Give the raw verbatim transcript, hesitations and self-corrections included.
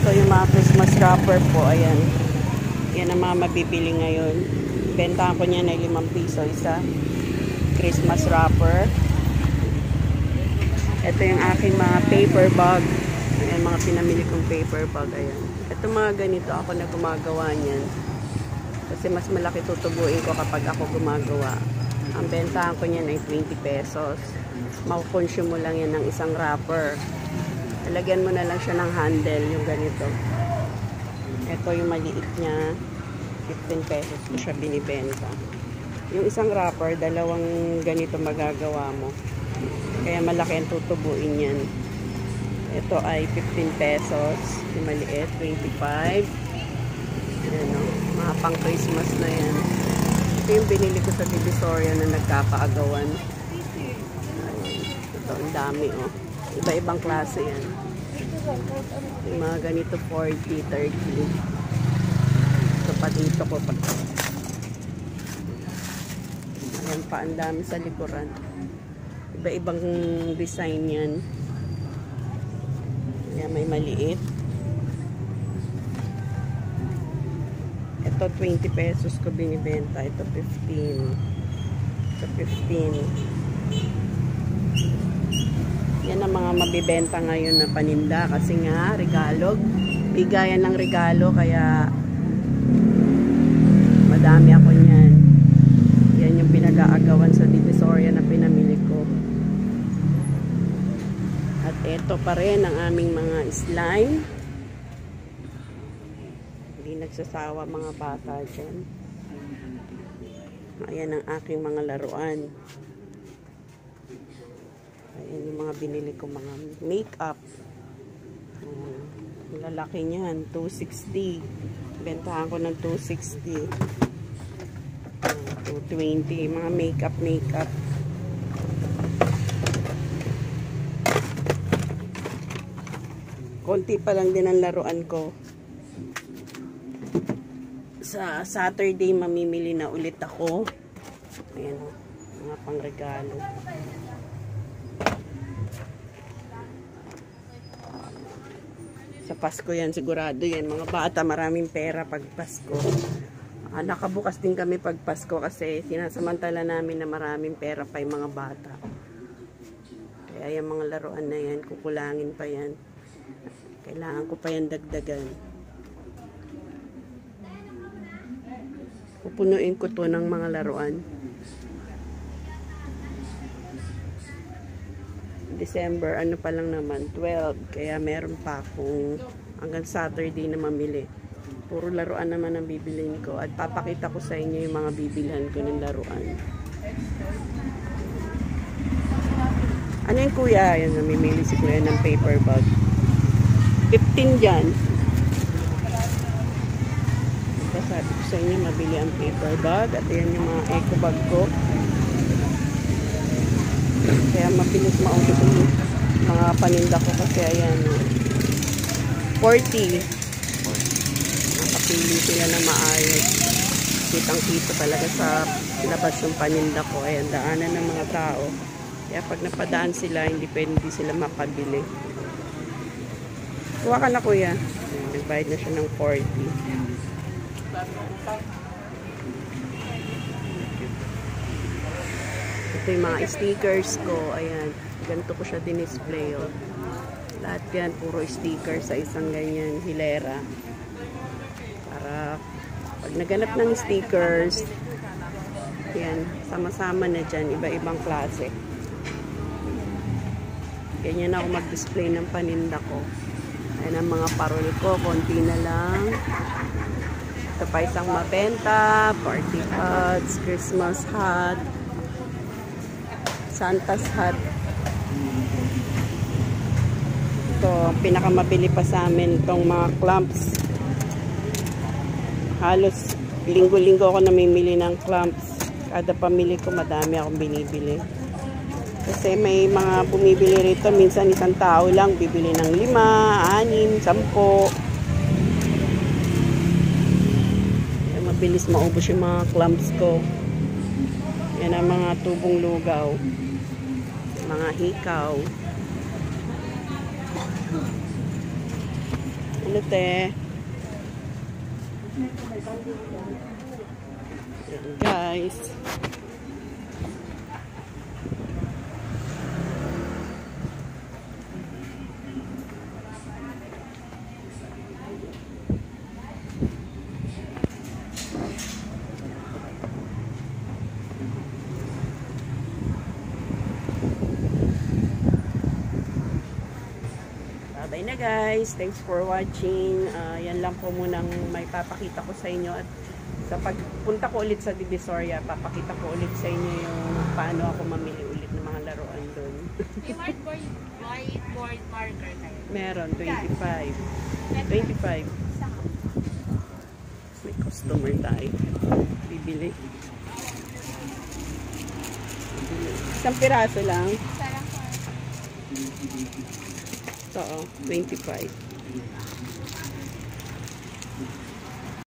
Ito yung mga Christmas wrapper po. Ayan. Yan ang mga mabibili ngayon. Bentahan ko niya na limang piso isa. Christmas wrapper. Ito yung aking mga paper bag. Ayan, mga pinamili kong paper bag. Ayan. Ito mga ganito ako na gumagawa niyan. Kasi mas malaki tutubuin ko kapag ako gumagawa. Ang bentahan ko niyan ay twenty pesos. Makukonsume mo lang yan ng isang wrapper. Lagyan mo na lang siya ng handle, yung ganito. Ito yung maliit niya. fifteen pesos ko siya binibenta. Yung isang wrapper, dalawang ganito magagawa mo. Kaya malaki ang tutubuin yan. Ito ay fifteen pesos. Yung maliit, twenty-five. Ayan o. Mga pang Christmas na yan. Ito yung binili ko sa Divisoria na nagkakaagawan. Ito, ang dami o. Iba-ibang klase yan. Yung mga ganito, forty, thirty. Ito pa dito ko pa. Ayan pa, ang dami sa likuran. Iba-ibang design yan. Ayan, may maliit. Ito, twenty pesos ko binibenta. Ito, fifteen. Ito, fifteen. Yan ang mga mabibenta ngayon na paninda. Kasi nga, regalo. Bigayan ng regalo. Kaya, madami ako niyan. Yan yung pinag-aagawan sa Divisoria na pinamili ko. At ito pa rin ang aming mga slime. Hindi nagsasawa mga bata dyan. Ayan ang aking mga laruan. Ayan yung mga binili ko mga make-up. Uh, lalaki niyan, two sixty. Bentahan ko ng two sixty. Uh, two twenty. Mga make-up, make-up. Konti pa lang din ang laruan ko. Sa Saturday, mamimili na ulit ako. Ayan o, mga pangregalo. Sa Pasko yan, sigurado yan. Mga bata, maraming pera pag Pasko. Ah, nakabukas din kami pag Pasko kasi sinasamantala namin na maraming pera pa yung mga bata. Kaya yung mga laruan na yan, kukulangin pa yan. Kailangan ko pa yan dagdagan. Pupunuin ko to ng mga laruan. December, ano pa lang naman, twelve. Kaya meron pa akong hanggang Saturday na mamili. Puro laruan naman ang bibilin ko. At papakita ko sa inyo yung mga bibilhan ko ng laruan. Ano yung kuya? Ayan, namimili si kuya ng paper bag. fifteen dyan. Sabi ko sa inyo, mabili ang paper bag. At ayan yung mga eco bag ko. Kaya mabilis maubos yung mga paninda ko kasi ayan, forty. Nakapili sila na maayos. Kitang kita talaga sa labas yung paninda ko. Ayan, daanan ng mga tao. Kaya pag napadaan sila, hindi pwede hindi sila makabili. Kuha ka na kuya. Ayan, nagbayad na siya ng forty. Ito yung mga stickers ko. Ayan. Ganito ko siya din-display. Oh. Lahat yan. Puro sticker sa isang ganyan hilera. Para pag naganap ng stickers, yan. Sama-sama na dyan. Iba-ibang klase. Ganyan ako mag-display ng paninda ko. Ayan ang mga parol ko. Konti na lang. Ito pa isang mabenta. Party hats. Christmas hat. Santa's hat. Ito, pinakamabili pa sa amin itong mga clamps. Halos linggo-linggo ako namimili ng clamps. Kada pamili ko, madami akong binibili. Kasi may mga bumibili rito, minsan isang tao lang, bibili ng lima, anim, sampo. Kaya mabilis maubos yung mga clamps ko. Yan ang mga tubong lugaw. Mga hikaw. Hello, te. Ayan, guys. Bye na guys. Thanks for watching. Uh, yan lang po munang may papakita ko sa inyo. At sa pagpunta ko ulit sa Divisoria, papakita ko ulit sa inyo yung paano ako mamili ulit ng mga laruan doon. May whiteboard, whiteboard marker na yun. Meron, twenty-five. twenty-five. May customer tayo. Bibili. Isang piraso lang. Sarang Ito, oh, twenty-five.